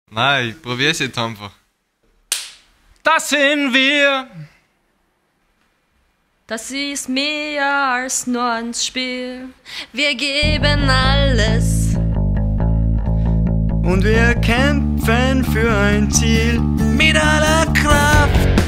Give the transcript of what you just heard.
Nein, ich probier's jetzt einfach. Das sind wir. Das ist mehr als nur ein Spiel. Wir geben alles. Und wir kämpfen für ein Ziel mit aller Kraft.